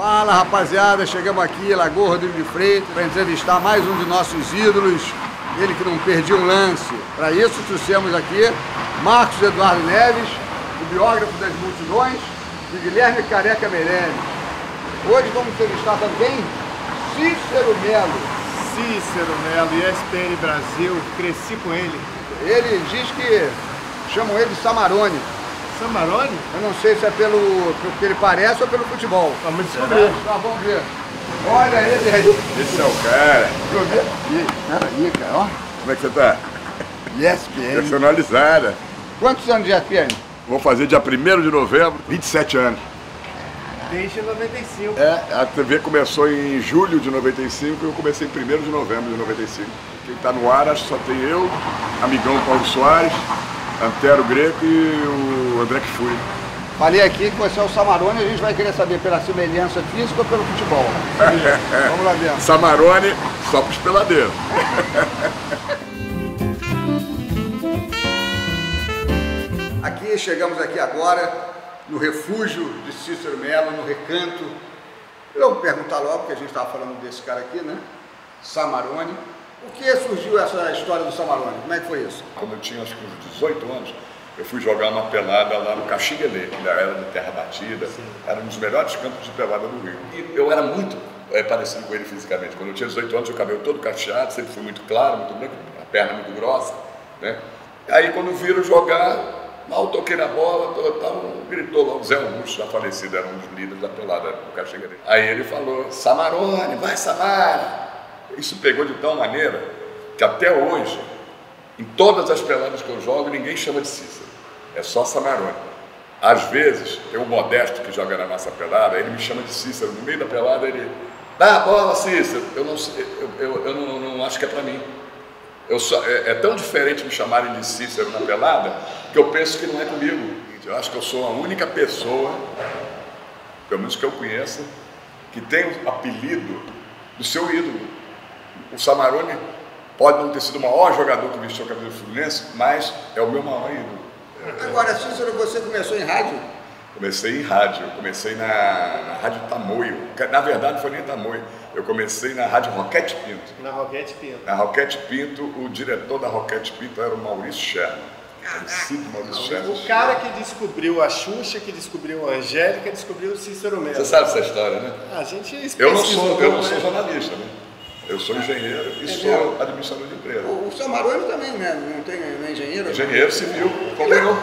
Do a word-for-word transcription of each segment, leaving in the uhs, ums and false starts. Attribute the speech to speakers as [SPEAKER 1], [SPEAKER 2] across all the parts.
[SPEAKER 1] Fala, rapaziada, chegamos aqui, Lagoa Rodrigo de Freitas, para entrevistar mais um de nossos ídolos, ele que não perdia um lance. Para isso, trouxemos aqui Marcos Eduardo Neves, o biógrafo das multidões, e Guilherme Careca Meirelles. Hoje vamos entrevistar também Cícero Melo.
[SPEAKER 2] Cícero Melo, E S P N Brasil, cresci com ele.
[SPEAKER 1] Ele diz que chamam ele de Samarone.
[SPEAKER 2] Samarone?
[SPEAKER 1] Eu não sei se é pelo, pelo que ele parece ou pelo futebol.
[SPEAKER 2] Vamos descobrir.
[SPEAKER 1] Tá, vamos ver. Olha ele aí.
[SPEAKER 3] Esse é o cara.
[SPEAKER 1] Peraí, cara, ó.
[SPEAKER 3] Como é que você tá?
[SPEAKER 1] E S P N.
[SPEAKER 3] Personalizada.
[SPEAKER 1] Quantos anos de E S P N?
[SPEAKER 3] Vou fazer dia primeiro de novembro, vinte e sete anos.
[SPEAKER 2] Desde noventa e cinco.
[SPEAKER 3] É, a T V começou em julho de noventa e cinco e eu comecei em primeiro de novembro de noventa e cinco. Quem tá no ar, acho que só tem eu, amigão Paulo Soares, Antero Greco e o André Kfouri.
[SPEAKER 1] Falei aqui que você é o Samarone, a gente vai querer saber pela semelhança física ou pelo futebol. Vamos lá dentro.
[SPEAKER 3] Samarone, só pros peladeiros.
[SPEAKER 1] Aqui, chegamos aqui agora, no refúgio de Cícero Melo, no Recanto. Eu vou perguntar logo, porque a gente estava falando desse cara aqui, né? Samarone. Por que surgiu essa história do Samarone? Como é que foi isso?
[SPEAKER 3] Quando eu tinha acho que uns dezoito anos, eu fui jogar uma pelada lá no Caxinguelê, que era de terra batida. Sim. Era um dos melhores campos de pelada do Rio. E eu era muito é, parecido com ele fisicamente. Quando eu tinha dezoito anos, o cabelo todo cacheado, sempre fui muito claro, muito branco, a perna muito grossa, né? Aí quando viram jogar, mal toquei na bola, tal, gritou lá o Zé Augusto, já falecido, era um dos líderes da pelada do Caxinguelê. Aí ele falou, Samarone, vai Samara! Isso pegou de tal maneira que até hoje, em todas as peladas que eu jogo, ninguém chama de Cícero, é só Samarone. Às vezes, tem o Modesto que joga na nossa pelada, ele me chama de Cícero, no meio da pelada ele, dá a bola Cícero, eu não, eu, eu, eu não, não acho que é pra mim. Eu só, é, é tão diferente me chamarem de Cícero na pelada, que eu penso que não é comigo. Eu acho que eu sou a única pessoa, pelo menos que eu conheça, que tem o apelido do seu ídolo. O Samarone pode não ter sido o maior jogador que vestiu a camisa do Fluminense, mas é o meu maior ídolo.
[SPEAKER 1] Agora, Cícero, você começou em rádio?
[SPEAKER 3] Comecei em rádio, comecei na, na Rádio Tamoio. Na verdade, não foi nem Tamoio. Eu comecei na Rádio Roquete Pinto.
[SPEAKER 2] Na Roquete Pinto.
[SPEAKER 3] Na Roquete Pinto, o diretor da Roquete Pinto era o Maurício Sherman. Maurício Sherman.
[SPEAKER 2] O cara que descobriu a Xuxa, que descobriu a Angélica, descobriu o Cícero Melo.
[SPEAKER 3] Você sabe essa história, né?
[SPEAKER 2] A gente
[SPEAKER 3] Eu não sou, eu não sou jornalista, né? Eu sou engenheiro e sou administrador de empresa.
[SPEAKER 1] O, o Samarone também, né? Não, tem, não é engenheiro?
[SPEAKER 3] Engenheiro civil, como eu.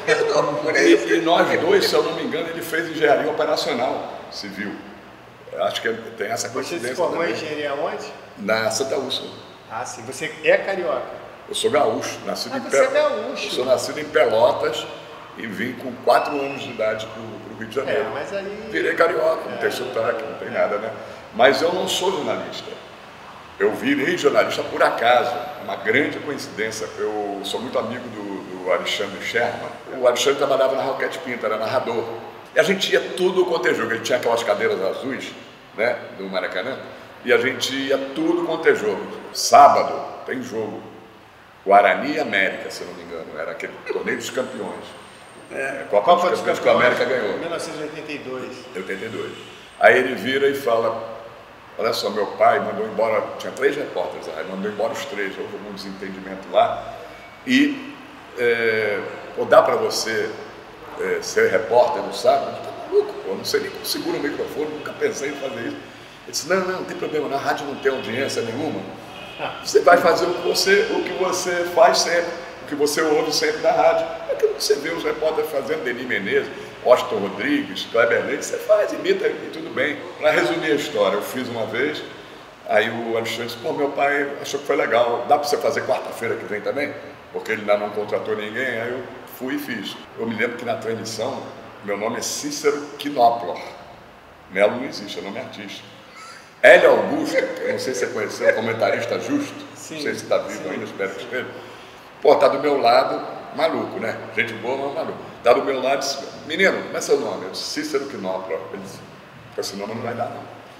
[SPEAKER 3] E, e nós dois, se eu não me engano, ele fez engenharia operacional civil. Eu acho que tem essa coincidência.
[SPEAKER 2] Você se formou em
[SPEAKER 3] também.
[SPEAKER 2] engenharia onde?
[SPEAKER 3] Na Santa Úrsula.
[SPEAKER 2] Ah, sim. Você é carioca?
[SPEAKER 3] Eu sou gaúcho, nascido
[SPEAKER 2] ah,
[SPEAKER 3] em
[SPEAKER 2] você é gaúcho.
[SPEAKER 3] Eu sou nascido em Pelotas e vim com quatro anos de idade para o Rio de Janeiro.
[SPEAKER 2] É, mas aí...
[SPEAKER 3] Virei carioca, não
[SPEAKER 2] é.
[SPEAKER 3] tem sotaque, não tem nada, né? Mas eu não sou jornalista. Eu virei jornalista por acaso, uma grande coincidência. Eu sou muito amigo do, do Alexandre Sherman. O Alexandre trabalhava na Roquete Pinto, era narrador. E a gente ia tudo quanto é jogo. A gente tinha aquelas cadeiras azuis, né, do Maracanã, e a gente ia tudo quanto é jogo. Sábado tem jogo. Guarani e América, se eu não me engano. Era aquele torneio dos campeões. É, Copa, Copa dos Campeões que a América ganhou.
[SPEAKER 2] mil novecentos e oitenta e dois.
[SPEAKER 3] oitenta e dois. Aí ele vira e fala... Olha só, meu pai mandou embora, tinha três repórteres, aí mandou embora os três, houve algum desentendimento lá. E, é, ou dá para você é, ser repórter, não sabe? Tá maluco, pô, não sei nem como segura o microfone, nunca pensei em fazer isso. Ele disse, não, não, não tem problema, na rádio não tem audiência nenhuma. Você vai fazer o que você, o que você faz sempre, o que você ouve sempre na rádio. É que você vê os repórteres fazendo, Denis Menezes, Austin Rodrigues, Kleber Leite, você faz, imita e tudo bem. Para resumir a história, eu fiz uma vez, aí o Alexandre disse, pô, meu pai achou que foi legal, dá para você fazer quarta-feira que vem também? Porque ele ainda não contratou ninguém, aí eu fui e fiz. Eu me lembro que na transmissão, meu nome é Cícero Quinoplor. Melo não existe, é nome artístico. Hélio Augusto, eu não sei se você conheceu, comentarista justo, sim, não sei se está vivo sim, ainda, espero que esteja. Pô, tá do meu lado, maluco, né? Gente boa, mas maluco. Tá do meu lado e disse, menino, como é seu nome? Eu disse, Cícero Quinoplor. Ele disse, com esse nome não vai dar, não.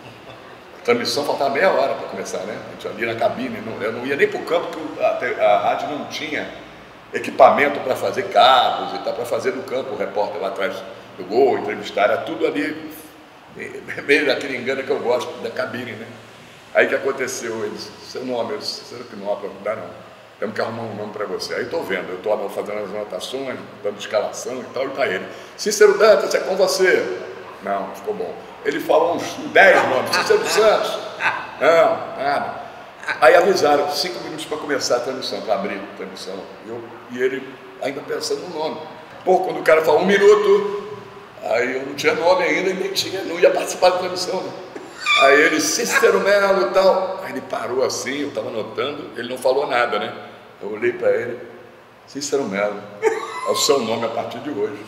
[SPEAKER 3] A transmissão faltava meia hora para começar, né? A gente ali na cabine, não, eu não ia nem para o campo, porque a, a rádio não tinha equipamento para fazer cabos e tal, para fazer no campo o repórter lá atrás do gol, entrevistar, era tudo ali meio daquele engano que eu gosto, da cabine, né? Aí o que aconteceu? Ele disse, seu nome, eu disse, será que não dá para mudar, não? Temos que arrumar um nome para você. Aí estou vendo, eu estou fazendo as anotações, dando escalação e tal, e está ele. Cícero Dantas, é com você. Não, ficou bom. Ele falou uns dez nomes, Cícero Santos. Não, nada. Aí avisaram, cinco minutos para começar a transmissão, para abrir a transmissão. Eu, e ele ainda pensando no nome. Pô, quando o cara falou um minuto, aí eu não tinha nome ainda, e nem tinha, não ia participar da transmissão, né? Aí ele, Cícero Melo e tal. Aí ele parou assim, eu estava anotando, ele não falou nada, né? Eu olhei para ele, Cícero Melo, é o seu nome a partir de hoje.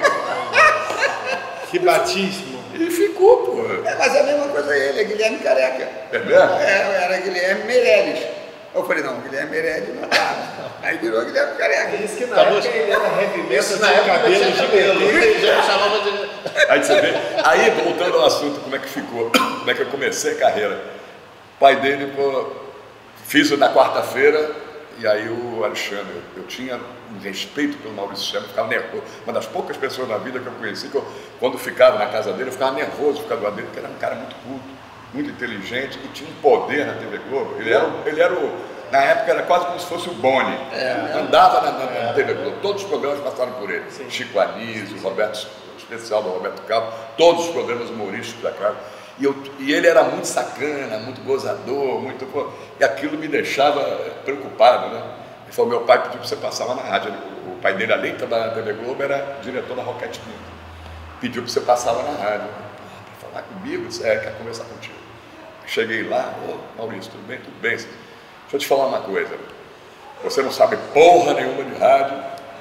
[SPEAKER 2] Que batismo.
[SPEAKER 3] E ficou, pô.
[SPEAKER 1] É, mas é a mesma coisa ele, é Guilherme Careca.
[SPEAKER 3] É mesmo?
[SPEAKER 1] É, era Guilherme Meirelles. Eu falei, não, Guilherme Meirelles não dá. Aí virou Guilherme Careca.
[SPEAKER 2] Isso que na Acabou época ele era heavy metal,
[SPEAKER 4] na época
[SPEAKER 2] cabelo gigante.
[SPEAKER 4] Já chamava de...
[SPEAKER 3] Aí você vê, aí voltando ao assunto, como é que ficou, como é que eu comecei a carreira. O pai dele, pô, fiz na quarta-feira, e aí o Alexandre, eu tinha um respeito pelo Maurício Chama, ficava nervoso. Uma das poucas pessoas na vida que eu conheci, que eu, quando ficava na casa dele, eu ficava nervoso ficar do lado dele, porque era um cara muito culto, muito inteligente, e tinha um poder na T V Globo. Ele era, ele era o, na época era quase como se fosse o Boni. É, andava na, na, na é. T V Globo, todos os programas passaram por ele. Sim. Chico Anísio, Roberto, o especial do Roberto Cabo, todos os programas humorísticos da casa. E, eu, e ele era muito sacana, muito gozador, muito, pô, e aquilo me deixava preocupado, né? Ele falou, meu pai pediu para você passar lá na rádio. O pai dele, além de trabalhar na T V Globo, era diretor da Rocket Pinto. Pediu para você passar lá na rádio. Para falar comigo, disse, é, quer conversar contigo. Cheguei lá, ô Maurício, tudo bem? Tudo bem. Deixa eu te falar uma coisa. Você não sabe porra nenhuma de rádio,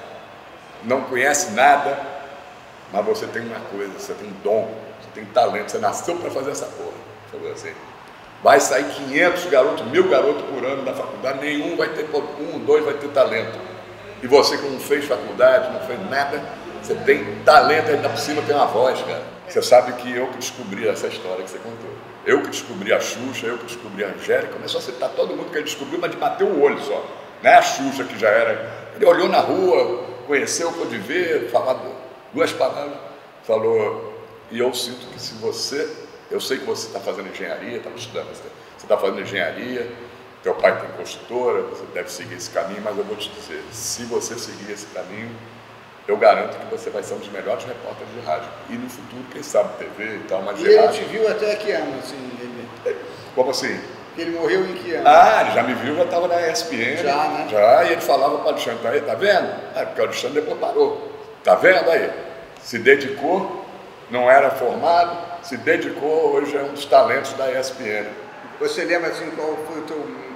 [SPEAKER 3] não conhece nada, mas você tem uma coisa, você tem um dom, você tem talento, você nasceu para fazer essa porra. Falou assim. Vai sair quinhentos garotos, mil garotos por ano da faculdade, nenhum vai ter, um, dois vai ter talento. E você que não fez faculdade, não fez nada, você tem talento, ainda por cima tem uma voz, cara. Você sabe que eu que descobri essa história que você contou. Eu que descobri a Xuxa, eu que descobri a Angélica, começou a citar todo mundo que ele descobriu, mas de bater o olho só. Não é a Xuxa que já era. Ele olhou na rua, conheceu, pôde ver, falar duas palavras, falou, e eu sinto que se você, eu sei que você está fazendo engenharia, está estudando, você está fazendo engenharia, teu pai tem consultora, você deve seguir esse caminho, mas eu vou te dizer, se você seguir esse caminho, eu garanto que você vai ser um dos melhores repórteres de rádio. E no futuro, quem sabe, T V e tal, mas
[SPEAKER 1] e ele rádio... te viu até que ano, assim? Ele...
[SPEAKER 3] Como assim?
[SPEAKER 1] Porque ele morreu em que ano?
[SPEAKER 3] Ah, ele já me viu, já estava na E S P N.
[SPEAKER 1] Já, né?
[SPEAKER 3] Já, e ele falava para o Alexandre, tá aí, tá vendo? É, porque o Alexandre depois parou. Tá vendo aí? Se dedicou, não era formado, se dedicou, hoje é um dos talentos da E S P N.
[SPEAKER 1] Você lembra, assim, qual foi o teu,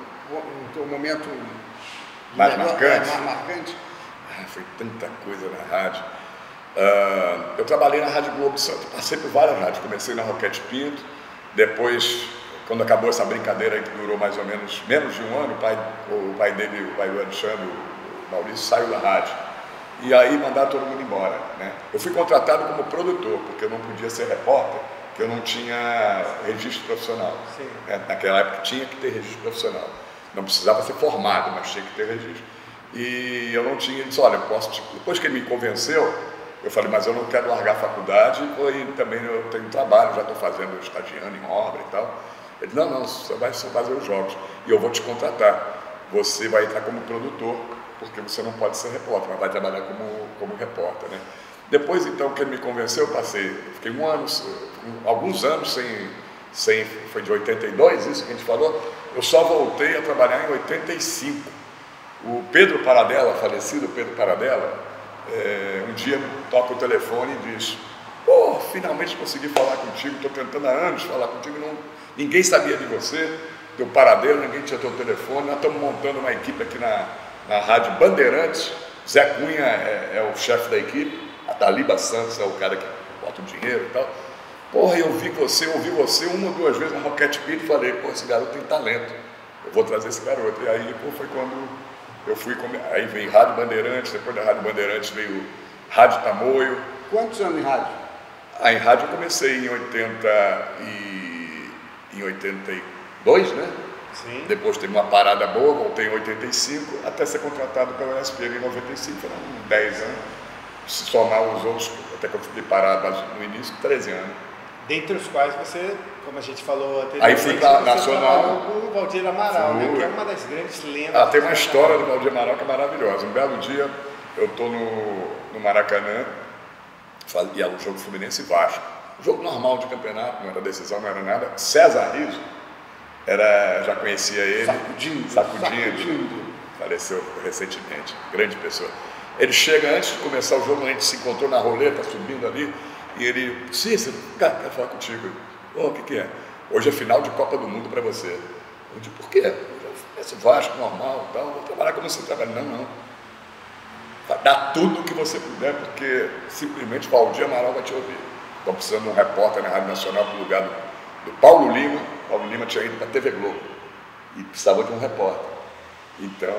[SPEAKER 1] o teu momento
[SPEAKER 3] mais marcante?
[SPEAKER 1] mais marcante?
[SPEAKER 3] Ah, foi tanta coisa na rádio. Uh, eu trabalhei na Rádio Globo Santo, passei por várias rádios. Comecei na Roquete Pinto, depois, quando acabou essa brincadeira aí, que durou mais ou menos menos de um ano, o pai, o pai dele, o pai do Alexandre, o Maurício, saiu da rádio. E aí mandaram todo mundo embora, né? Eu fui contratado como produtor, porque eu não podia ser repórter, porque eu não tinha registro profissional. Sim. Naquela época tinha que ter registro profissional. Não precisava ser formado, mas tinha que ter registro. E eu não tinha, ele disse, olha, eu posso te... depois que ele me convenceu, eu falei, mas eu não quero largar a faculdade e também eu tenho trabalho, já estou fazendo, estagiando em obra e tal. Ele disse, não, não, você vai fazer os jogos e eu vou te contratar. Você vai entrar como produtor, porque você não pode ser repórter, mas vai trabalhar como, como repórter, né? Depois, então, que ele me convenceu, eu passei, fiquei um ano, alguns anos sem, sem, foi de oitenta e dois, isso que a gente falou, eu só voltei a trabalhar em oitenta e cinco. O Pedro Paradella, falecido Pedro Paradella, é, um dia toca o telefone e diz, pô, finalmente consegui falar contigo, estou tentando há anos falar contigo, não, ninguém sabia de você, teu paradeiro, ninguém tinha teu telefone, nós estamos montando uma equipe aqui na, na Rádio Bandeirantes, Zé Cunha é, é o chefe da equipe, a Taliba Santos é o cara que bota o dinheiro e tal. Porra, eu vi você, ouvi você uma ou duas vezes na Roquete Pinto e falei, pô, esse garoto tem talento, eu vou trazer esse garoto. E aí, pô, foi quando eu fui, aí veio Rádio Bandeirantes, depois da Rádio Bandeirantes veio Rádio Tamoio.
[SPEAKER 1] Quantos anos em rádio?
[SPEAKER 3] Ah, em rádio eu comecei em oitenta e... em oitenta e dois, né?
[SPEAKER 2] Sim.
[SPEAKER 3] Depois teve uma parada boa, voltei em oitenta e cinco, até ser contratado pela E S P N em noventa e cinco, foram dez anos. Se somar os outros, até que eu fiquei parado no início, treze anos.
[SPEAKER 2] Dentre os quais você, como a gente falou anteriormente,
[SPEAKER 3] aí fui para Nacional
[SPEAKER 2] com o Valdir Amaral, né, que é uma das grandes lendas.
[SPEAKER 3] Ah, tem uma história do Valdir Amaral que é maravilhosa. Um belo dia eu estou no, no Maracanã, e era um jogo Fluminense e Vasco. Um jogo normal de campeonato, não era decisão, não era nada. César Rizzo, era, já conhecia ele.
[SPEAKER 1] Sacudindo.
[SPEAKER 3] Sacudindo. Sacudindo. Faleceu recentemente, grande pessoa. Ele chega antes de começar o jogo, a gente se encontrou na roleta, subindo ali, e ele, Cícero, cara, quero falar contigo. Oh, o que que é? Hoje é final de Copa do Mundo para você. Eu digo, por quê? Esse Vasco normal, tal, vou trabalhar como você trabalha. Não, não. Vai dar tudo o que você puder, porque simplesmente Valdir Amaral vai te ouvir. Estão precisando de um repórter na Rádio Nacional para o lugar do, do Paulo Lima. Paulo Lima tinha ido para a T V Globo e precisava de um repórter. Então,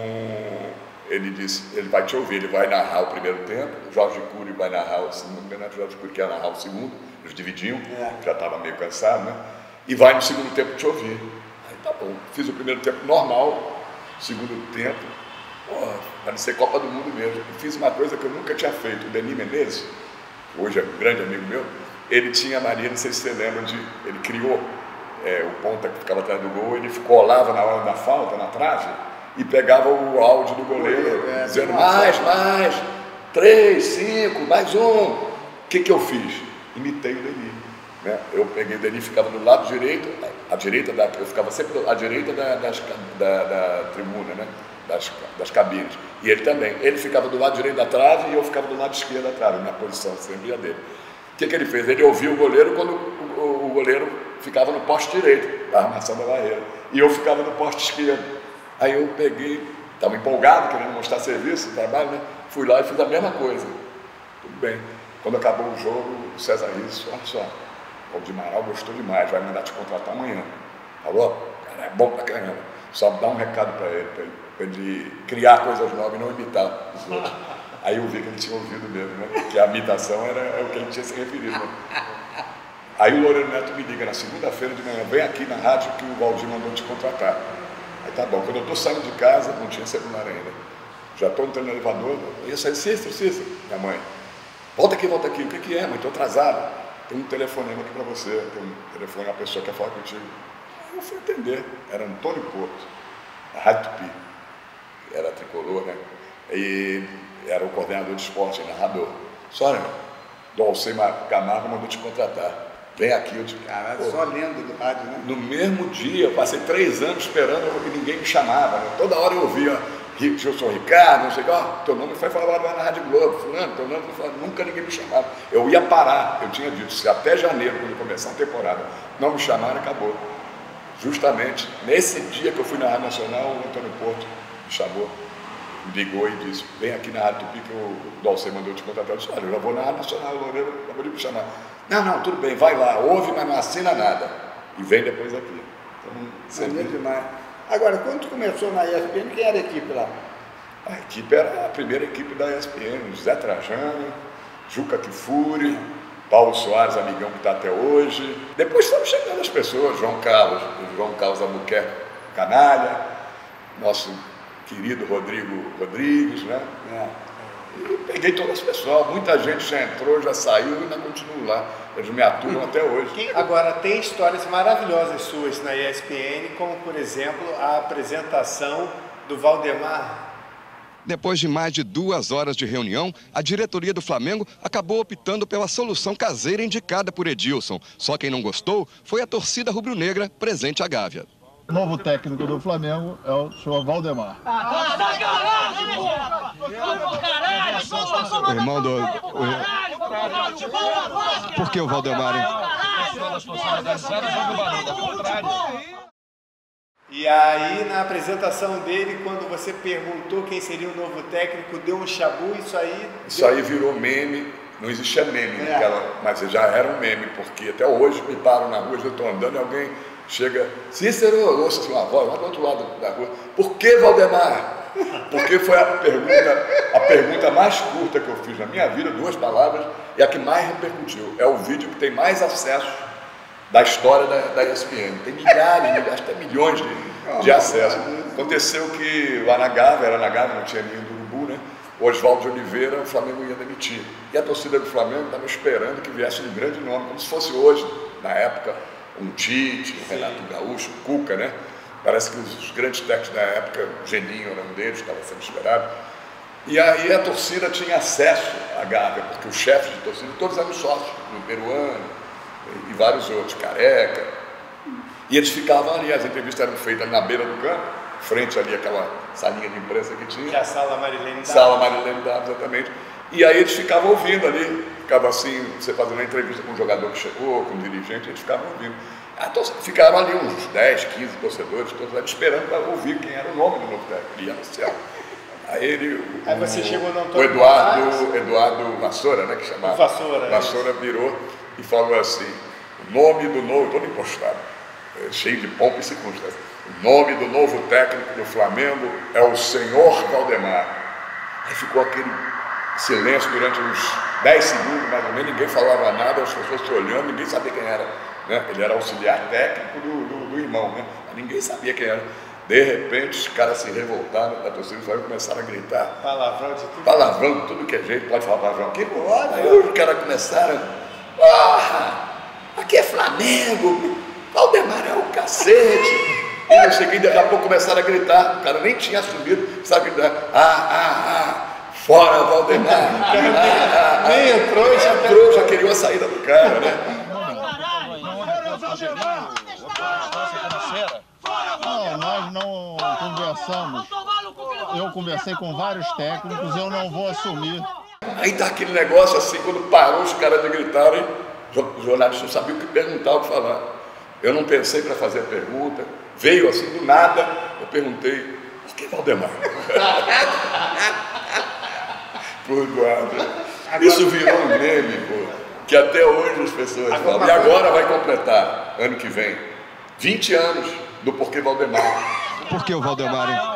[SPEAKER 3] ele disse, ele vai te ouvir, ele vai narrar o primeiro tempo, o Jorge Cury vai narrar o segundo, o Jorge Cury quer narrar o segundo, eles dividiam, é. Já estava meio cansado, né? E vai no segundo tempo te ouvir. Aí tá bom, fiz o primeiro tempo normal, segundo tempo, porra, parecia Copa do Mundo mesmo. E fiz uma coisa que eu nunca tinha feito. O Denis Menezes, que hoje é um grande amigo meu, ele tinha a mania, não sei se você lembra, de, ele criou é, o ponta que ficava atrás do gol, ele colava na hora da falta, na trave, e pegava o áudio do goleiro, é, dizendo mais, mais, três, cinco, mais um. O que que eu fiz? Imitei o Denis. Né? Eu peguei o Denis, ficava do lado direito, a direita da, eu ficava sempre à direita da, das, da, da tribuna, né? das, das cabines. E ele também. Ele ficava do lado direito da trave e eu ficava do lado esquerdo da trave, minha posição, sempre a dele. O que que ele fez? Ele ouvia o goleiro quando o, o, o goleiro ficava no poste direito, da armação da barreira. E eu ficava no poste esquerdo. Aí eu peguei, estava empolgado, querendo mostrar serviço, trabalho, né? Fui lá e fiz a mesma coisa. Tudo bem. Quando acabou o jogo, o César Rizzo, olha só, o Valdir Amaral gostou demais, vai mandar te contratar amanhã. Falou? Cara, é bom pra caramba. Só dá um recado para ele, para ele, pra ele criar coisas novas e não imitar os outros. Aí eu vi que ele tinha ouvido mesmo, né? Que a imitação era, era o que ele tinha se referido. Né? Aí o Loureiro Neto me liga na segunda-feira de manhã, vem aqui na rádio que o Valdir mandou te contratar. Aí tá bom, quando eu estou saindo de casa, não tinha celular ainda. Já estou entrando no elevador, eu ia sair, Cícero, Cícero, minha mãe. Volta aqui, volta aqui. O que que é, mãe? Estou atrasado. Tem um telefonema aqui para você. Tem um telefone, uma pessoa que quer falar contigo. Aí eu fui atender. Era Antônio Porto, da Rádio Tupi. Era tricolor, né? E era o coordenador de esporte, narrador. Sônia, do Alcemar Camargo mandou te contratar. Vem aqui, eu digo,
[SPEAKER 1] caralho, só lenda do rádio, né?
[SPEAKER 3] No mesmo dia, eu passei três anos esperando porque ninguém me chamava. Né? Toda hora eu ouvia, eu sou Ricardo, não sei o que, ó, teu nome foi falado lá na Rádio Globo, fulano, teu nome foi falado, nunca ninguém me chamava. Eu ia parar, eu tinha dito, se até janeiro, quando começar a temporada, não me chamaram, acabou. Justamente, nesse dia que eu fui na Rádio Nacional, o Antônio Porto me chamou, me ligou e disse, vem aqui na Rádio Tupi que o Dalcê mandou te contratar. Eu disse, olha, eu já vou na Rádio Nacional, o Loureiro acabou de me chamar. Não, não, tudo bem, vai lá, ouve, mas não assina nada. E vem depois aqui. Então,
[SPEAKER 1] sempre... demais. Agora, quando tu começou na E S P N, quem era a equipe lá?
[SPEAKER 3] A equipe era a primeira equipe da E S P N, Zé Trajano, Juca Kfouri, Paulo Soares, amigão que está até hoje. Depois foram chegando as pessoas, João Carlos, João Carlos Albuquerque Canalha, nosso querido Rodrigo Rodrigues, né? É. E peguei todas as pessoas, muita gente já entrou, já saiu e ainda continuo lá. Eles me atuam até hoje.
[SPEAKER 2] Agora, tem histórias maravilhosas suas na E S P N, como, por exemplo, a apresentação do Valdemar.
[SPEAKER 4] Depois de mais de duas horas de reunião, a diretoria do Flamengo acabou optando pela solução caseira indicada por Edilson. Só quem não gostou foi a torcida rubro-negra presente à Gávea.
[SPEAKER 5] O novo técnico do Flamengo é o senhor Valdemar.
[SPEAKER 4] O irmão do... O... Por que o Valdemar, hein?
[SPEAKER 2] E aí, na apresentação dele, quando você perguntou quem seria o novo técnico, deu um chabu, isso aí...
[SPEAKER 3] Isso aí virou meme, não existia meme, é. naquela, mas já era um meme, porque até hoje me param na rua, eu estou andando e alguém... Chega, Cícero, eu ouço uma voz lá do outro lado da rua. Por que Valdemar? Porque foi a pergunta, a pergunta mais curta que eu fiz na minha vida, duas palavras, e a que mais repercutiu. É o vídeo que tem mais acessos da história da, da E S P N. Tem milhares, milhares, até milhões de, de acessos. Aconteceu que lá na Gávea, era na Gávea, não tinha ninho do Urubu, né? o Oswaldo de Oliveira, o Flamengo ia demitir. E a torcida do Flamengo estava esperando que viesse um grande nome, como se fosse hoje, na época, um Tite, o Renato Gaúcho, o Cuca, né? Parece que os grandes técnicos da época, o Geninho era um deles, estava sendo esperado. E aí a torcida tinha acesso à Gávea, porque os chefes de torcida, todos eram sócios, no peruano e vários outros, Careca. E eles ficavam ali, as entrevistas eram feitas ali na beira do campo, frente ali àquela salinha de imprensa que tinha.
[SPEAKER 2] Que é a Sala Marilene Daves.
[SPEAKER 3] Sala Marilene Daves, exatamente. E aí eles ficavam ouvindo ali, ficava assim, você fazendo uma entrevista com um jogador que chegou, com um dirigente, eles ficavam ouvindo. Ficaram ali uns dez, quinze torcedores, todos ali esperando para ouvir quem era o nome do novo técnico, ele ia anunciar. Aí ele,
[SPEAKER 2] aí você
[SPEAKER 3] o,
[SPEAKER 2] chegou no
[SPEAKER 3] o Eduardo, Eduardo Vassoura, né, que chamava,
[SPEAKER 2] o Vassoura,
[SPEAKER 3] Vassoura virou e falou assim, o nome do novo, todo impostado, cheio de pompa e circunstância, o nome do novo técnico do Flamengo é o senhor Valdemar. Aí ficou aquele silêncio durante uns dez segundos, mais ou menos, ninguém falava nada, as pessoas se olhando, ninguém sabia quem era. Né? Ele era auxiliar técnico do, do, do irmão, né? Ninguém sabia quem era. De repente, os caras se revoltaram da torcida e começaram a gritar.
[SPEAKER 2] Palavrão de tudo.
[SPEAKER 3] Palavrão de tudo que é jeito, pode falar palavrão aqui? Pode. Aí os caras começaram, porra, aqui é Flamengo, Valdemar é o cacete. E não sei o que, daqui a pouco começaram a gritar, o cara nem tinha assumido, sabe gritar, ah, ah, ah, fora Valdemar. ah, ah,
[SPEAKER 2] nem entrou, já
[SPEAKER 3] entrou, já queria a saída do cara, né?
[SPEAKER 5] Não, nós não conversamos. Eu conversei com vários técnicos, eu não vou assumir.
[SPEAKER 3] Aí tá aquele negócio assim, quando parou os caras de gritarem, os jornalistas não sabiam o que perguntar, o que falar. Eu não pensei para fazer a pergunta, veio assim do nada, eu perguntei, por que Valdemar? Pro Eduardo. Isso virou um meme, pô, que até hoje as pessoas falam. E agora vai completar, ano que vem, vinte anos do porquê Valdemar.
[SPEAKER 4] Por que o Valdemar, hein?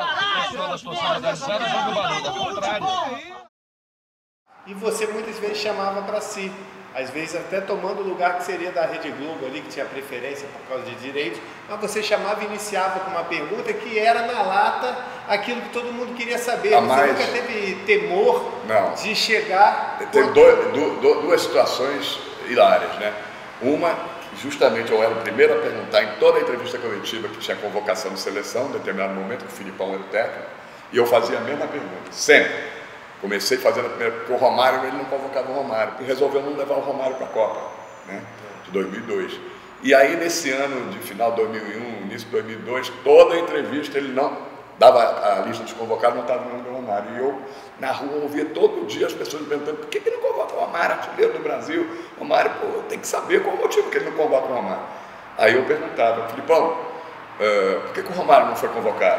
[SPEAKER 2] E você muitas vezes chamava para si, às vezes até tomando o lugar que seria da Rede Globo ali, que tinha preferência por causa de direitos, mas você chamava e iniciava com uma pergunta que era na lata aquilo que todo mundo queria saber.
[SPEAKER 3] A
[SPEAKER 2] você
[SPEAKER 3] mais...
[SPEAKER 2] nunca teve temor
[SPEAKER 3] Não.
[SPEAKER 2] de chegar...
[SPEAKER 3] Tem dois, du, duas situações hilárias, né? Uma, justamente eu era o primeiro a perguntar em toda a entrevista coletiva que tinha convocação de seleção, em determinado momento, que o Filipão era o técnico, e eu fazia a mesma pergunta, sempre. Comecei fazendo a primeira, porque o Romário, ele não convocava o Romário, e resolveu não levar o Romário para a Copa, né, de dois mil e dois. E aí, nesse ano de final de dois mil e um, início de dois mil e dois, toda a entrevista ele não dava a lista dos convocados, não estava no nome do Romário. E eu, na rua, ouvia todo dia as pessoas me perguntando por que ele não convoca o Romário, artilheiro do Brasil? O Romário, pô, tem que saber qual o motivo que ele não convoca o Romário. Aí eu perguntava, Filipão, uh, por que, que o Romário não foi convocado?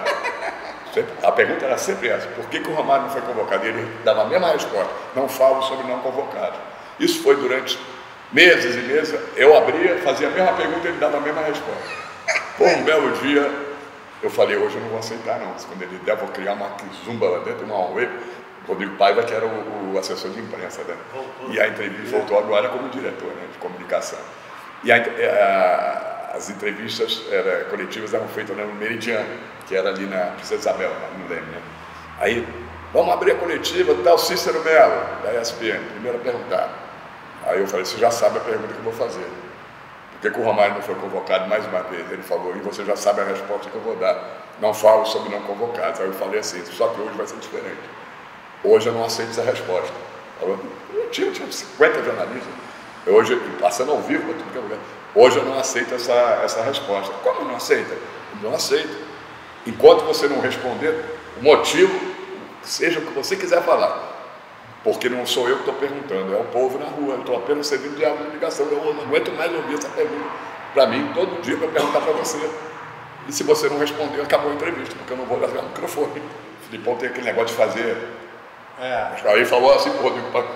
[SPEAKER 3] A pergunta era sempre essa, por que, que o Romário não foi convocado? E ele dava a mesma resposta, não falo sobre não convocado. Isso foi durante meses e meses, eu abria, fazia a mesma pergunta e ele dava a mesma resposta. Por um belo dia, eu falei, hoje eu não vou aceitar não, quando ele der, vou criar uma zumba lá dentro, uma web, o Rodrigo Paiva, que era o, o assessor de imprensa, né? E a entrevista voltou agora como diretor, né, de comunicação. E a, a, as entrevistas era, coletivas eram feitas no Meridiano, que era ali na Princesa Isabel, não lembro, né? Aí, vamos abrir a coletiva, tal Cícero Melo, da E S P N, primeiro a perguntar. Aí eu falei, você já sabe a pergunta que eu vou fazer. Por que, que o Romário não foi convocado mais uma vez? Ele falou, e você já sabe a resposta que eu vou dar. Não falo sobre não convocados. Aí eu falei assim, só que hoje vai ser diferente. Hoje eu não aceito essa resposta. Eu tinha, tinha cinquenta jornalistas. Hoje, passando ao vivo, tudo que é lugar. Hoje eu não aceito essa, essa resposta. Como não aceita? Eu não aceito. Enquanto você não responder, o motivo, seja o que você quiser falar. Porque não sou eu que estou perguntando, é o povo na rua. Eu estou apenas servindo de áudio de ligação. Eu não aguento mais ouvir essa pergunta para mim, todo dia, para perguntar para você. E se você não responder, acabou a entrevista, porque eu não vou largar o microfone. O Filipão tem aquele negócio de fazer. É. Aí falou assim pro Rodrigo Paiva.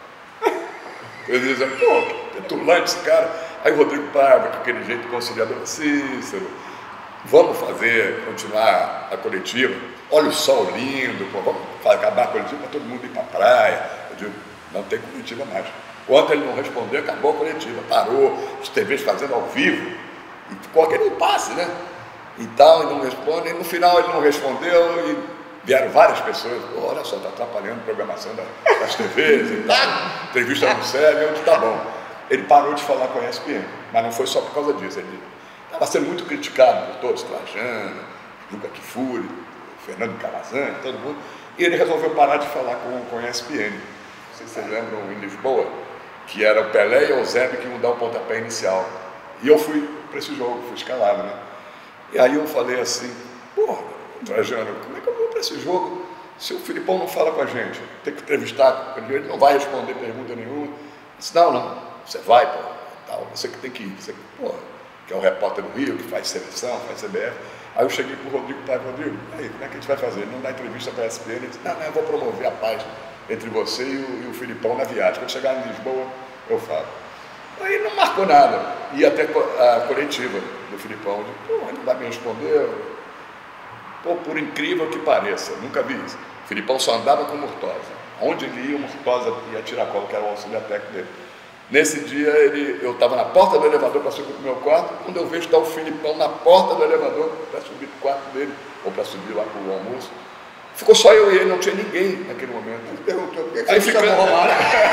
[SPEAKER 3] Ele dizia, pô, que petulante esse cara. Aí o Rodrigo Paiva, com aquele jeito conciliador, Cícero, vamos fazer, continuar a coletiva. Olha o sol lindo, pô, vamos acabar a coletiva para todo mundo ir para a praia. Eu digo, não tem coletiva mais. Quando ele não respondeu, acabou a coletiva. Parou, as T Vs fazendo ao vivo. E ficou aquele impasse, né? E tal, e não responde. E no final ele não respondeu e vieram várias pessoas, oh, olha só, está atrapalhando a programação das T Vs e tal, entrevista não serve, eu disse, tá bom. Ele parou de falar com a E S P N, mas não foi só por causa disso, ele estava sendo muito criticado por todos, Trajano, Juca Kfouri, Fernando Calazans, todo mundo, e ele resolveu parar de falar com, com a E S P N. Não sei se vocês lembram em Lisboa, que era o Pelé e o Eusébio que iam dar o pontapé inicial. E eu fui para esse jogo, fui escalado, né? E aí eu falei assim, porra, Trajano, como é que eu vou para esse jogo se o Filipão não fala com a gente? Tem que entrevistar, ele não vai responder pergunta nenhuma. Eu disse, não, não, você vai, pô, tal, você que tem que ir, você pô, que é o repórter do Rio, que faz seleção, faz C B F. Aí eu cheguei pro Rodrigo, pai, Rodrigo, aí, como é que a gente vai fazer? Ele não dá entrevista para a E S P N, ele disse, não, não, eu vou promover a paz entre você e o, e o Filipão na viagem. Quando chegar em Lisboa, eu falo. Aí não marcou nada. Ia até a coletiva do Filipão. Pô, ele não vai me responder. Pô, por incrível que pareça, nunca vi isso. O Filipão só andava com o Murtosa. Onde ele ia, o Murtosa ia tirar cola, que era o auxiliar técnico dele. Nesse dia, ele, eu estava na porta do elevador para subir para o meu quarto. Quando eu vejo está o Filipão na porta do elevador para subir para o quarto dele, ou para subir lá para o almoço. Ficou só eu e ele, não tinha ninguém naquele momento. Ele perguntou, por que você fica Romário?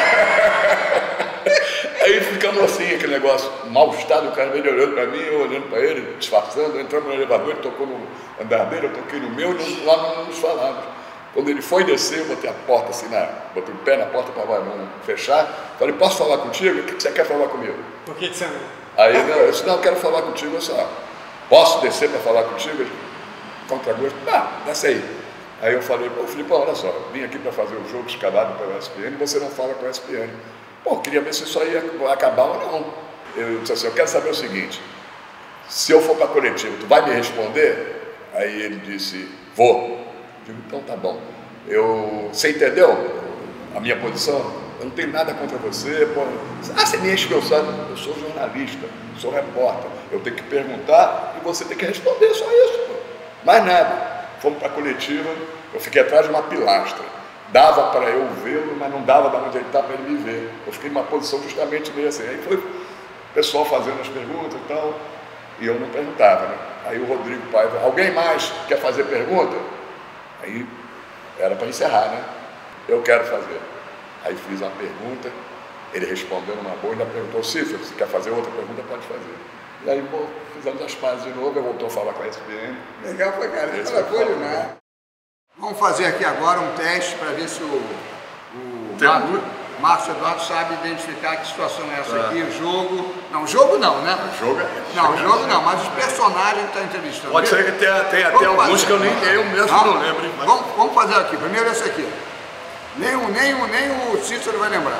[SPEAKER 3] Aí ficamos assim, aquele negócio, mal estado, o cara ele olhando para mim, eu olhando para ele, disfarçando, entramos no elevador, ele tocou no andar dele, eu toquei no meu, e lá não nos falamos. Quando ele foi descer, eu botei a porta assim, na, botei o pé na porta para não fechar, falei, posso falar contigo? O que você quer falar comigo?
[SPEAKER 2] Por que, que você não?
[SPEAKER 3] Aí não, eu disse, não, eu quero falar contigo, eu só, posso descer para falar contigo? Ele, contra gosto, tá, desce aí. Aí eu falei, pô, Filipão, olha só, vim aqui para fazer o jogo escalado pela E S P N e você não fala com a E S P N. Pô, queria ver se isso aí ia acabar ou não. Eu disse assim, eu quero saber o seguinte, se eu for para a coletiva, tu vai me responder? Aí ele disse, vou. Eu digo, então tá bom. Eu, você entendeu a minha posição? Eu não tenho nada contra você. Pô. Ah, você me enche meu saco. Eu sou jornalista, sou repórter. Eu tenho que perguntar e você tem que responder, só isso. Pô. Mais nada. Fomos para a coletiva, eu fiquei atrás de uma pilastra. Dava para eu vê-lo, mas não dava de onde ele está para ele me ver. Eu fiquei numa posição justamente nessa. Aí foi o pessoal fazendo as perguntas e tal, e eu não perguntava, né? Aí o Rodrigo Paiva, alguém mais quer fazer pergunta? Aí era para encerrar, né? Eu quero fazer. Aí fiz uma pergunta, ele respondeu numa boa e ainda perguntou, Cícero, se quer fazer outra pergunta, pode fazer. E aí, pô, fizemos as pazes de novo, ele voltou a falar com a E S P N.
[SPEAKER 1] Legal pra caramba, ela foi demais. Vamos fazer aqui agora um teste para ver se o, o Marcos, Marcos Eduardo sabe identificar que situação é essa aqui, o jogo. Não, jogo não, né?
[SPEAKER 3] O jogo é esse.
[SPEAKER 1] Não, o jogo não, mas os personagens que estão entrevistando.
[SPEAKER 3] Pode ser que tenha, tenha até alguns que eu nem eu mesmo não, não lembro. Mas...
[SPEAKER 1] Vamos, vamos fazer aqui, primeiro esse aqui. Nem o, nem o, nem o Cícero vai lembrar.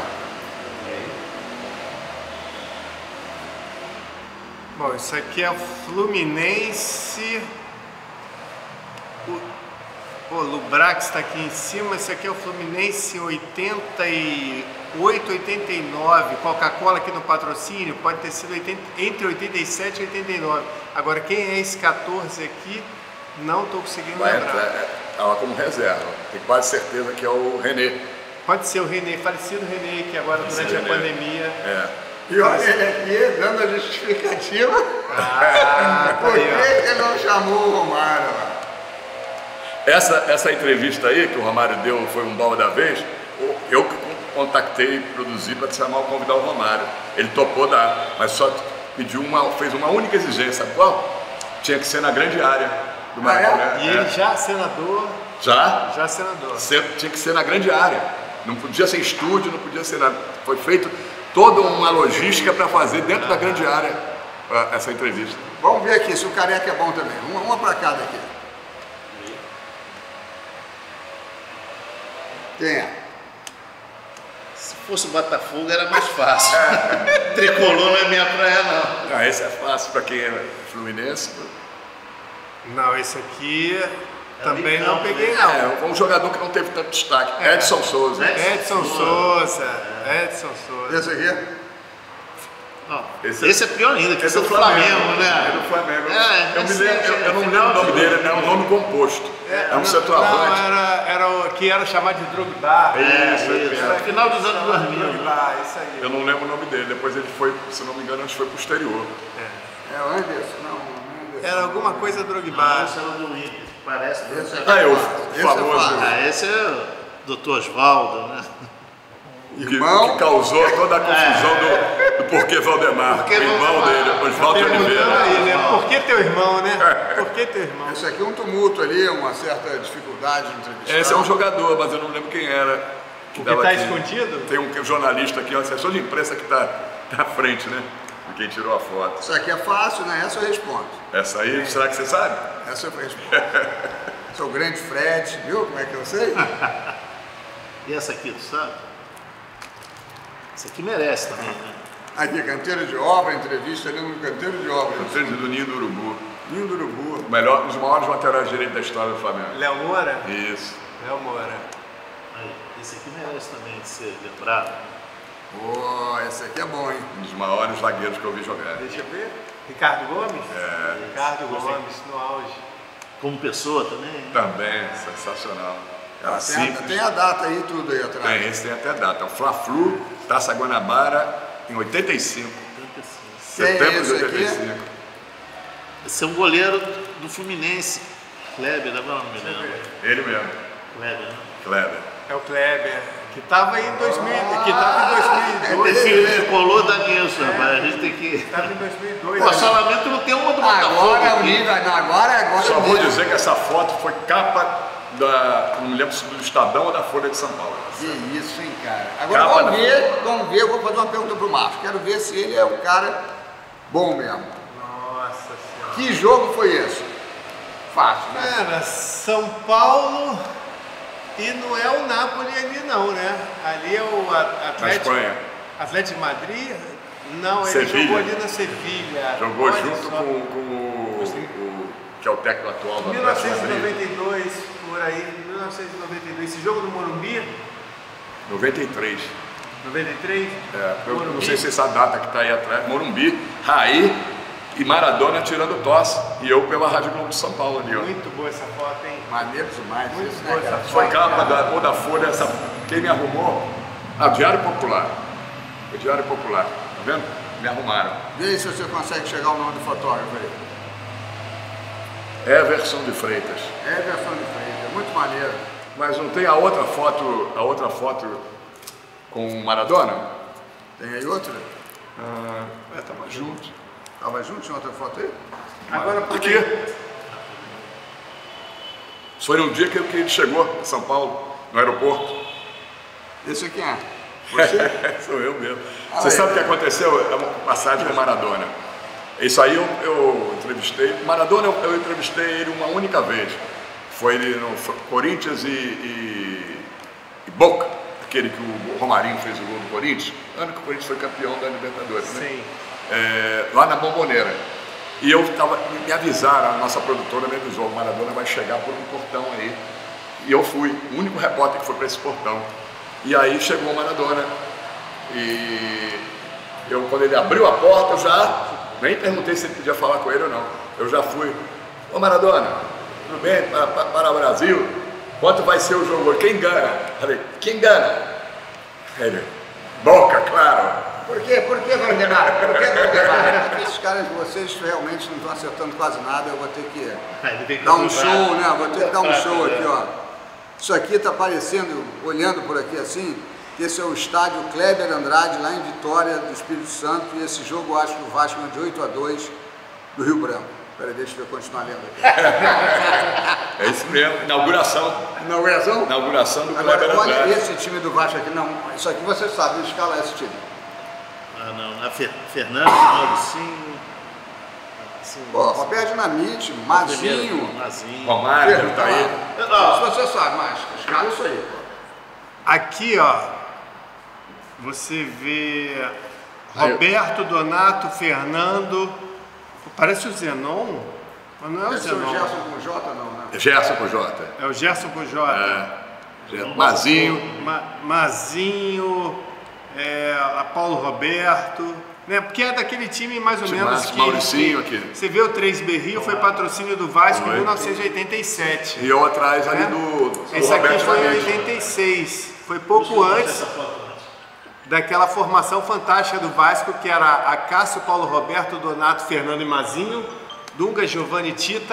[SPEAKER 2] Bom, isso aqui é o Fluminense. O, o Lubrax está aqui em cima. Esse aqui é o Fluminense oitenta e oito, oitenta e nove. Coca-Cola aqui no patrocínio. Pode ter sido oitenta, entre oitenta e sete e oitenta e nove. Agora, quem é esse quatorze aqui? Não estou conseguindo
[SPEAKER 3] vai
[SPEAKER 2] lembrar.
[SPEAKER 3] Entrar, tá lá como reserva. Tenho quase certeza que é o René.
[SPEAKER 2] Pode ser o René, falecido René, que agora durante a
[SPEAKER 3] René.
[SPEAKER 2] pandemia.
[SPEAKER 3] É.
[SPEAKER 1] E olha ele aqui dando a justificativa.
[SPEAKER 2] Ah,
[SPEAKER 1] por que ele não chamou o Romário?
[SPEAKER 3] Essa, essa entrevista aí que o Romário deu foi um bola da vez. Eu contactei, produzi para chamar o convidar o Romário. Ele topou dar, mas só pediu uma, fez uma única exigência. Qual? Tinha que ser na grande área do Maracanã.
[SPEAKER 2] Ah, é? E ele já senador.
[SPEAKER 3] Já?
[SPEAKER 2] Já senador.
[SPEAKER 3] Tinha que ser na grande área. Não podia ser estúdio, não podia ser nada. Foi feito toda uma logística para fazer dentro ah, da grande área uh, essa entrevista.
[SPEAKER 1] Vamos ver aqui se o Careca é bom também. Uma, uma para cada aqui. Quem é?
[SPEAKER 6] Se fosse o Botafogo era mais fácil. Tricolor não é minha praia, não.
[SPEAKER 3] Ah, esse é fácil para quem é fluminense.
[SPEAKER 2] Não, esse aqui é também não,
[SPEAKER 6] não
[SPEAKER 2] peguei,
[SPEAKER 6] né?
[SPEAKER 2] não.
[SPEAKER 3] É um jogador que não teve tanto destaque. É. Edson Souza.
[SPEAKER 2] Edson Souza. Edson Souza.
[SPEAKER 1] Esse aqui?
[SPEAKER 6] Não, esse, esse é pior ainda, que esse é do Flamengo, Flamengo, né?
[SPEAKER 3] É do Flamengo.
[SPEAKER 6] É,
[SPEAKER 3] eu, me lembro, eu, eu não lembro o nome dele, é um nome composto. É, é um centroavante.
[SPEAKER 2] Não, era, era o que era chamado de Drogba.
[SPEAKER 3] É, isso,
[SPEAKER 6] isso,
[SPEAKER 3] é.
[SPEAKER 6] Final dos anos dois mil.
[SPEAKER 2] Drogba, isso aí.
[SPEAKER 3] Eu não lembro o nome dele, depois ele foi, se não me engano, acho que foi posterior.
[SPEAKER 1] É, é o Anderson, não.
[SPEAKER 2] Era alguma coisa Drogba.
[SPEAKER 6] Não, esse era do Inter. Parece.
[SPEAKER 1] Esse é
[SPEAKER 3] Ah, eu
[SPEAKER 1] fácil, esse é
[SPEAKER 3] famoso.
[SPEAKER 1] fácil.
[SPEAKER 6] Ah, esse é o doutor Oswaldo, né?
[SPEAKER 3] Que,
[SPEAKER 1] Irmão.
[SPEAKER 3] que causou toda a confusão do, do porquê Valdemar.
[SPEAKER 6] Porquê
[SPEAKER 3] o irmão
[SPEAKER 6] Valdemar?
[SPEAKER 3] dele, Oswaldo de
[SPEAKER 2] Perguntando
[SPEAKER 3] Oliveira.
[SPEAKER 2] aí, né? Por que teu irmão, né? Por que teu irmão?
[SPEAKER 1] Isso aqui é um tumulto ali, uma certa dificuldade de entrevistar.
[SPEAKER 3] Esse é um jogador, mas eu não lembro quem era. Que
[SPEAKER 2] Que
[SPEAKER 3] dava
[SPEAKER 2] tá
[SPEAKER 3] aqui.
[SPEAKER 2] escondido?
[SPEAKER 3] Tem um jornalista aqui, um assessor de imprensa que está tá à frente, né? De quem tirou a foto.
[SPEAKER 1] Isso aqui é fácil, né? Essa eu respondo.
[SPEAKER 3] Essa aí, será que você sabe?
[SPEAKER 1] Essa eu respondo. Sou o grande Fred, viu como é que eu sei?
[SPEAKER 6] E essa aqui, tu sabe? Essa aqui merece também, né?
[SPEAKER 1] Aqui, canteiro de obra, entrevista ali no canteiro de obra.
[SPEAKER 3] Vocês do Ninho do Urubu.
[SPEAKER 1] Ninho do Urubu.
[SPEAKER 3] O melhor, um dos maiores laterais direitos da história do Flamengo.
[SPEAKER 2] Léo Moura?
[SPEAKER 3] Isso.
[SPEAKER 2] Léo Moura.
[SPEAKER 6] Aí, esse aqui merece também de ser lembrado.
[SPEAKER 1] Pô, esse aqui é bom, hein?
[SPEAKER 3] Um dos maiores zagueiros que eu vi jogar.
[SPEAKER 2] Deixa eu ver. Ricardo Gomes? É. Ricardo Gomes, no auge.
[SPEAKER 6] Como pessoa também.
[SPEAKER 3] Também, sensacional. Era
[SPEAKER 1] Ah, tem, a,
[SPEAKER 3] simples.
[SPEAKER 1] tem a data aí tudo aí atrás.
[SPEAKER 3] Tem, esse tem até data. O Fla-Flu, Taça Guanabara, em oitenta e cinco.
[SPEAKER 1] Quem é
[SPEAKER 3] Setembro de
[SPEAKER 1] esse
[SPEAKER 3] oitenta e
[SPEAKER 1] aqui?
[SPEAKER 3] cinco.
[SPEAKER 6] Esse é um goleiro do Fluminense. Kleber, agora não me lembro.
[SPEAKER 3] Ele mesmo,
[SPEAKER 6] Kleber, né?
[SPEAKER 3] Kleber.
[SPEAKER 2] É o Kleber, que tava em dois mil, que tava em dois mil e
[SPEAKER 6] Esse
[SPEAKER 2] dois.
[SPEAKER 6] filho colou da Nilson, rapaz. A gente tem que.
[SPEAKER 2] Tava em dois mil e dois.
[SPEAKER 6] O assolamento não tem uma do Botafogo.
[SPEAKER 1] Agora é o
[SPEAKER 6] aqui.
[SPEAKER 1] nível, não, agora, agora
[SPEAKER 3] Só
[SPEAKER 1] é o
[SPEAKER 3] vou
[SPEAKER 1] nível.
[SPEAKER 3] dizer que essa foto foi capa da, não me lembro se do Estadão ou da Folha de São Paulo.
[SPEAKER 1] Que isso, hein, cara. Agora
[SPEAKER 3] Capa
[SPEAKER 1] vamos
[SPEAKER 3] da-
[SPEAKER 1] ver, vamos ver, eu vou fazer uma pergunta pro Marcos. Quero ver se ele é um cara bom mesmo.
[SPEAKER 2] Nossa Senhora.
[SPEAKER 1] Que jogo foi esse? Fácil, né?
[SPEAKER 2] Cara, São Paulo e não é o Napoli ali não, né? Ali é o A-
[SPEAKER 3] Na
[SPEAKER 2] Atlético,
[SPEAKER 3] Espanha.
[SPEAKER 2] Atlético de Madrid. Não, ele
[SPEAKER 3] Sevilha.
[SPEAKER 2] jogou ali na Sevilha.
[SPEAKER 3] Jogou
[SPEAKER 2] Olha
[SPEAKER 3] junto
[SPEAKER 2] só.
[SPEAKER 3] com, com o, o- que é o técnico atual do
[SPEAKER 2] mil
[SPEAKER 3] Atlético
[SPEAKER 2] novecentos e
[SPEAKER 3] de Madrid.
[SPEAKER 2] noventa e dois, por aí, mil novecentos e noventa e dois. Esse jogo no Morumbi,
[SPEAKER 3] noventa e três.
[SPEAKER 2] noventa e três,
[SPEAKER 3] É, eu não
[SPEAKER 2] Morumbi.
[SPEAKER 3] sei se essa data que está aí atrás, Morumbi, Raí e Maradona tirando tosse. E eu pela Rádio Globo de São Paulo ali, ó.
[SPEAKER 2] Muito boa essa foto, hein?
[SPEAKER 1] Maneiro demais
[SPEAKER 2] Muito
[SPEAKER 1] isso,
[SPEAKER 2] boa
[SPEAKER 1] né, cara?
[SPEAKER 2] essa
[SPEAKER 3] Foi
[SPEAKER 2] foto.
[SPEAKER 3] capa da, ou da Folha, essa, quem me arrumou? Ah, Diário Popular. O Diário Popular, tá vendo? Me arrumaram.
[SPEAKER 1] Vê aí se você consegue chegar ao nome do fotógrafo aí.
[SPEAKER 3] Everson de Freitas.
[SPEAKER 1] É versão de frente, é muito maneiro.
[SPEAKER 3] Mas não tem a outra foto, a outra foto com o Maradona?
[SPEAKER 1] Tem aí outra?
[SPEAKER 3] Ah, é, tava junto.
[SPEAKER 1] Tava junto, tinha outra foto aí?
[SPEAKER 2] Agora por
[SPEAKER 3] Aqui. Foi no dia que que ele chegou em São Paulo, no aeroporto.
[SPEAKER 1] Esse aqui é. Você?
[SPEAKER 3] Sou eu mesmo.
[SPEAKER 1] Ah,
[SPEAKER 3] Você
[SPEAKER 1] é.
[SPEAKER 3] sabe o que aconteceu? É uma passagem com Maradona. Isso aí eu, eu entrevistei. Maradona eu, eu entrevistei ele uma única vez. Foi ele no F- Corinthians e, e, e Boca, aquele que o Romarinho fez o gol do Corinthians. Ano que o Corinthians foi campeão da Libertadores, né?
[SPEAKER 2] Sim.
[SPEAKER 3] É, lá na Bombonera. E eu tava, me avisaram, a nossa produtora me avisou, o Maradona vai chegar por um portão aí. E eu fui, o único repórter que foi para esse portão. E aí chegou o Maradona. E eu, quando ele abriu a porta, eu já nem perguntei se ele podia falar com ele ou não. Eu já fui. Ô Maradona, tudo bem? Para, para, para o Brasil, quanto vai ser o jogo hoje? Quem ganha? Falei, quem ganha? Ele, Boca, claro.
[SPEAKER 1] Por quê? Por que, Valdemar? Por que, Valdemar? Esses caras de vocês realmente não estão acertando quase nada, eu vou ter que
[SPEAKER 6] Ele tem que
[SPEAKER 1] dar um
[SPEAKER 6] dobrar.
[SPEAKER 1] show, né? Vou ter que dar um
[SPEAKER 6] Fraca,
[SPEAKER 1] show
[SPEAKER 6] né?
[SPEAKER 1] aqui, ó. Isso aqui tá parecendo, olhando por aqui assim, que esse é o estádio Kleber Andrade, lá em Vitória do Espírito Santo, e esse jogo eu acho que o Vasco ganhou de oito a dois do Rio Branco. Peraí, deixa eu continuar lendo aqui.
[SPEAKER 3] É isso mesmo, inauguração.
[SPEAKER 1] Inauguração?
[SPEAKER 3] Inauguração do
[SPEAKER 1] Agora,
[SPEAKER 3] Kleber
[SPEAKER 1] olha
[SPEAKER 3] Andrade.
[SPEAKER 1] esse time do Vasco aqui, não, isso aqui você sabe, escala esse time.
[SPEAKER 6] Ah, não. A Fer Fernandes, Mauricinho. Assim,
[SPEAKER 1] Pô, Roberto Dinamite, Mazinho.
[SPEAKER 6] Mazinho.
[SPEAKER 3] Romário,
[SPEAKER 1] Pedro,
[SPEAKER 3] tá aí.
[SPEAKER 1] Ó, se você sabe, mas escala isso aí, pô.
[SPEAKER 2] Aqui, ó, você vê Roberto, Donato, Fernando, parece o Zenon, mas não é o
[SPEAKER 1] Esse é o
[SPEAKER 2] Zenon,
[SPEAKER 1] Gerson com J, não, né?
[SPEAKER 3] Gerson com J.
[SPEAKER 2] é o Gerson com J.
[SPEAKER 3] É. Mazinho.
[SPEAKER 2] Ma- Mazinho, é, a Paulo Roberto, né? Porque é daquele time mais ou
[SPEAKER 3] Timaço,
[SPEAKER 2] menos que...
[SPEAKER 3] Mauricinho
[SPEAKER 2] que-
[SPEAKER 3] aqui.
[SPEAKER 2] Você vê o três B Rio, foi patrocínio do Vasco em
[SPEAKER 3] Foi.
[SPEAKER 2] mil novecentos e oitenta e sete.
[SPEAKER 3] E eu atrás ali
[SPEAKER 2] É.
[SPEAKER 3] do, do
[SPEAKER 2] Esse aqui
[SPEAKER 3] Roberto
[SPEAKER 2] foi em
[SPEAKER 3] Dinamite.
[SPEAKER 2] oitenta e seis, foi pouco antes daquela formação fantástica do Vasco, que era a Cássio, Paulo Roberto, Donato, Fernando e Mazinho, Dunga, Giovanni, Tita,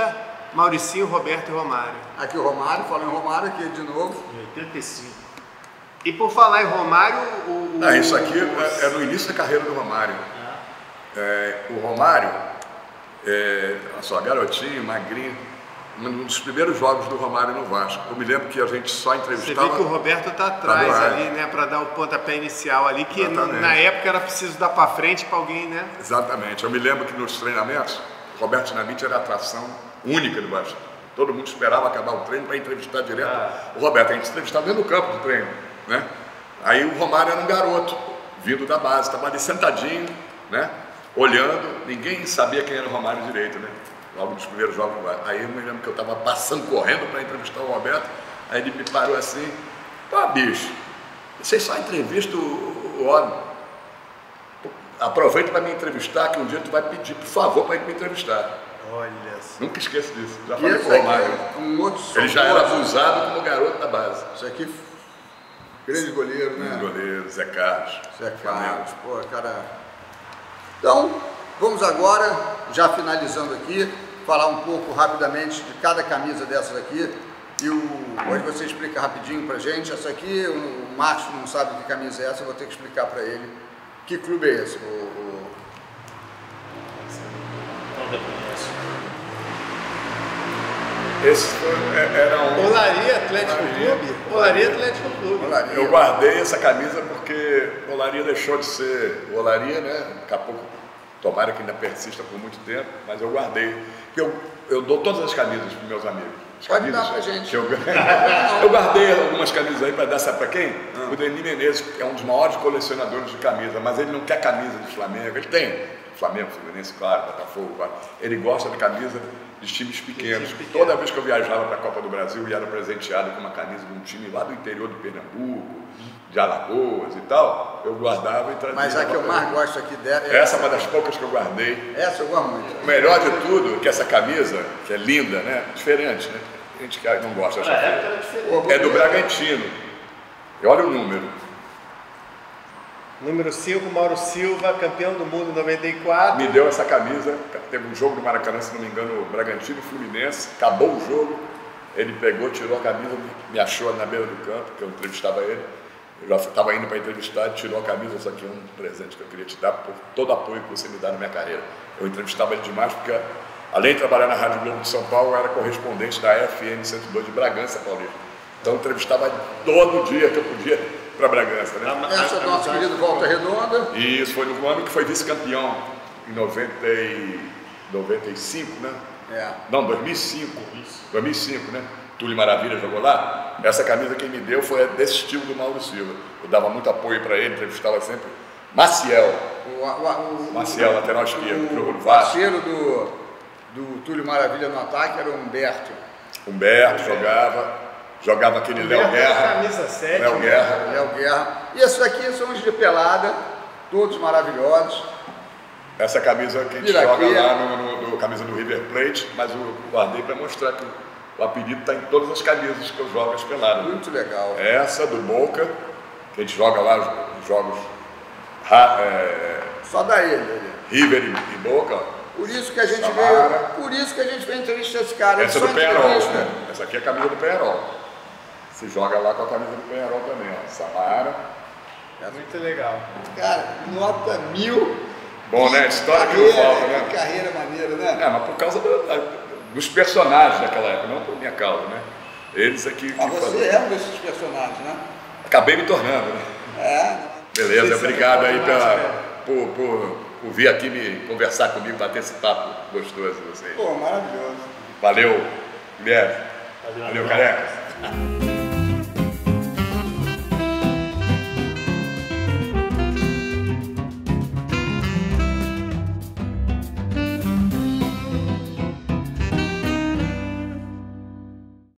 [SPEAKER 2] Mauricinho, Roberto e Romário.
[SPEAKER 1] Aqui o Romário, falando em Romário, aqui de novo.
[SPEAKER 6] oitenta e cinco.
[SPEAKER 2] E por falar em Romário, o...
[SPEAKER 3] Não, isso aqui é, é no início da carreira do Romário. É, o Romário, é, só garotinho, magrinho, um dos primeiros jogos do Romário no Vasco. Eu me lembro que a gente só entrevistava...
[SPEAKER 2] Você vê que o Roberto tá atrás
[SPEAKER 3] Tá
[SPEAKER 2] ali, né, para dar o pontapé inicial ali, que
[SPEAKER 3] Exatamente.
[SPEAKER 2] na época era preciso dar para frente para alguém, né?
[SPEAKER 3] Exatamente. Eu me lembro que nos treinamentos, o Roberto Dinamite era a atração única do Vasco. Todo mundo esperava acabar o treino para entrevistar direto. Ah. O Roberto, a gente entrevistava dentro do campo do treino, né? Aí o Romário era um garoto, vindo da base, estava ali sentadinho, né? Olhando, ninguém sabia quem era o Romário direito, né? Logo nos primeiros jogos. Aí eu me lembro que eu estava passando correndo para entrevistar o Roberto, aí ele me parou assim, pô, bicho, vocês só entrevistam o homem. Aproveita para me entrevistar, que um dia tu vai pedir, por favor, para me entrevistar.
[SPEAKER 2] Olha só.
[SPEAKER 3] Nunca esqueço disso. Já
[SPEAKER 1] E
[SPEAKER 3] falei
[SPEAKER 1] esse
[SPEAKER 3] com o Romário.
[SPEAKER 1] aqui é um outro
[SPEAKER 3] Ele já era abusado como garoto da base.
[SPEAKER 1] Isso aqui, grande goleiro, né?
[SPEAKER 3] Grande goleiro, Zé Carlos.
[SPEAKER 1] Zé Carlos, pô, cara. Então, vamos agora, já finalizando aqui, falar um pouco rapidamente de cada camisa dessas aqui. E o, hoje você explica rapidinho pra gente. Essa aqui, o Márcio não sabe que camisa é essa, eu vou ter que explicar pra ele. Que clube é esse? O, o...
[SPEAKER 6] Não reconheço.
[SPEAKER 3] Esse foi, era um...
[SPEAKER 2] Olaria Atlético
[SPEAKER 3] Olaria.
[SPEAKER 2] Clube? Olaria Atlético Clube.
[SPEAKER 1] Olaria.
[SPEAKER 3] Eu guardei essa camisa porque o Olaria deixou de ser o Olaria, né? Daqui a pouco, tomara que ainda persista por muito tempo, mas eu guardei. Porque eu, eu dou todas as camisas para meus amigos. As
[SPEAKER 1] Pode
[SPEAKER 3] camisas
[SPEAKER 1] dar pra gente.
[SPEAKER 3] que Eu, eu guardei algumas camisas aí para dar, sabe para quem? Ah. O Denis Menezes, que é um dos maiores colecionadores de camisa, mas ele não quer camisa de Flamengo. Ele tem Flamengo, Fluminense, claro, Botafogo, claro. Ele gosta de camisa de times pequenos.
[SPEAKER 2] Times pequenos.
[SPEAKER 3] Toda vez que eu viajava para a Copa do Brasil e era presenteado com uma camisa de um time lá do interior do Pernambuco, de Alagoas e tal, eu guardava e trazia.
[SPEAKER 1] Mas a que eu mais gosto aqui dela é
[SPEAKER 3] Essa é uma das poucas que eu guardei.
[SPEAKER 1] Essa eu gosto muito.
[SPEAKER 3] O melhor de tudo é que essa camisa, que é linda, né? Diferente, né? A gente que não gosta dessa coisa. É do Bragantino. E olha o número.
[SPEAKER 2] Número cinco, Mauro Silva, campeão do mundo em noventa e quatro.
[SPEAKER 3] Me deu essa camisa, teve um jogo no Maracanã, se não me engano, Bragantino e Fluminense, acabou o jogo, ele pegou, tirou a camisa, me achou na beira do campo, que eu entrevistava ele, eu já estava indo para entrevistar, tirou a camisa, isso aqui é um presente que eu queria te dar por todo o apoio que você me dá na minha carreira. Eu entrevistava ele demais porque, além de trabalhar na Rádio Globo de São Paulo, eu era correspondente da F M cento e dois de Bragança Paulista. Então eu entrevistava todo dia que eu podia para Bragança, né?
[SPEAKER 1] Essa é do nosso querido Volta Redonda.
[SPEAKER 3] E isso foi no ano que foi vice-campeão, em noventa e cinco, né?
[SPEAKER 1] É.
[SPEAKER 3] Não, dois mil e cinco. dois mil e cinco, né? Túlio Maravilha jogou lá. Essa camisa quem me deu foi desse estilo do Mauro Silva. Eu dava muito apoio para ele, entrevistava sempre. Maciel.
[SPEAKER 1] O, o, o,
[SPEAKER 3] Maciel, lateral esquerdo, que jogou no
[SPEAKER 1] o
[SPEAKER 3] Vasco.
[SPEAKER 1] parceiro do, do Túlio Maravilha no ataque era o Humberto.
[SPEAKER 3] Humberto jogava. Jogava aquele Léo Guerra.
[SPEAKER 2] Camisa sete.
[SPEAKER 3] Léo Guerra.
[SPEAKER 1] Léo Guerra. E esses aqui são os de pelada, todos maravilhosos.
[SPEAKER 3] Essa camisa que a gente
[SPEAKER 1] Vira
[SPEAKER 3] joga
[SPEAKER 1] aqui.
[SPEAKER 3] lá no, no, no camisa do River Plate, mas eu guardei para mostrar que o apelido está em todas as camisas que eu jogo as peladas.
[SPEAKER 1] Muito legal.
[SPEAKER 3] Essa do Boca, que a gente joga lá os, os jogos é,
[SPEAKER 1] Só dá ele. ele.
[SPEAKER 3] River e, e Boca. Ó.
[SPEAKER 1] Por isso que a gente
[SPEAKER 3] Samara.
[SPEAKER 1] veio, por isso que a gente veio entrevistar esse cara.
[SPEAKER 3] Essa é
[SPEAKER 1] Só
[SPEAKER 3] do Penharol,
[SPEAKER 1] entrevista.
[SPEAKER 3] né? Essa aqui é a camisa do Penharol. Se joga lá com a camisa do Penharol também, ó. Samara.
[SPEAKER 2] Muito legal.
[SPEAKER 1] Cara, nota mil.
[SPEAKER 3] Bom, né? História que não falta, né?
[SPEAKER 1] Que carreira maneira, né?
[SPEAKER 3] É, mas por causa do, da, dos personagens daquela época, não por minha causa, né? Eles aqui que
[SPEAKER 1] Mas você
[SPEAKER 3] faziam.
[SPEAKER 1] é um desses personagens, né?
[SPEAKER 3] Acabei me tornando, né?
[SPEAKER 1] É.
[SPEAKER 3] Beleza, obrigado aí pela,
[SPEAKER 2] né?
[SPEAKER 3] por, por, por vir aqui me conversar comigo, bater esse papo gostoso de vocês.
[SPEAKER 1] Pô, maravilhoso.
[SPEAKER 3] Valeu, Guilherme.
[SPEAKER 6] Valeu,
[SPEAKER 3] Valeu, careca.